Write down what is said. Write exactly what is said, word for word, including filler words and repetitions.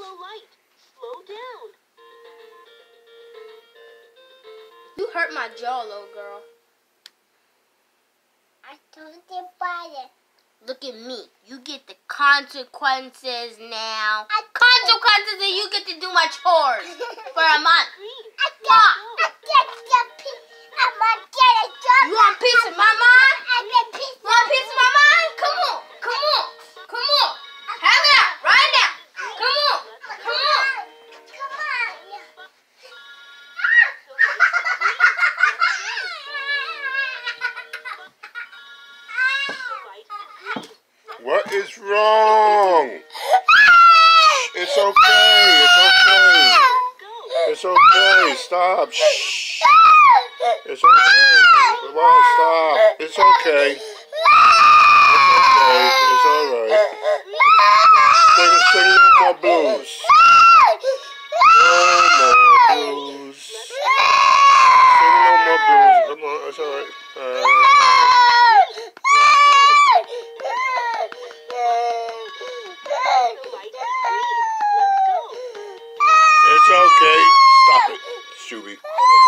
yellow light. Slow down. You hurt my jaw, little girl. I told you about it. Look at me. You get the consequences now. I Consequences that you get to do my chores for a month. Green. I got, I get the piece. I'm gonna get a job. You want a piece of my mind? I get a piece. You want a piece of my mind? Come on. Come on. Come on. Have it out right now. Come on. Come on. Come on. What is wrong? It's okay. It's okay. It's okay. Stop. Shh. It's okay. Come on, stop. It's okay. It's okay. It's all right. Sing, sing no more blues. No more blues. Sing no more blues. Come on. It's all right. Uh, It's okay. Stop it, Shooby.